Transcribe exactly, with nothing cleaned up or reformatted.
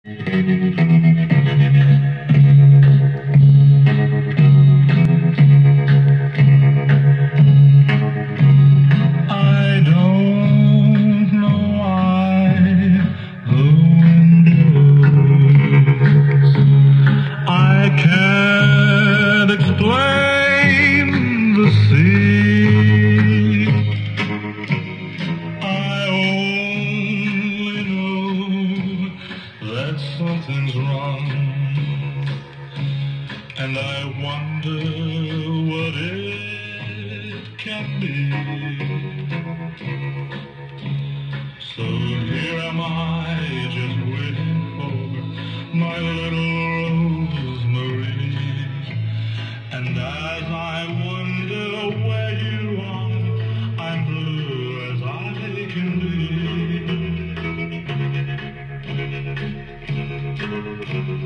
I don't know why the wind blows. I can't explain the sea. I only know that something's wrong, and I wonder what it can be. So here am I, just waiting for my little Rosemary. And as I wonder where you are, I'm blue as I can be.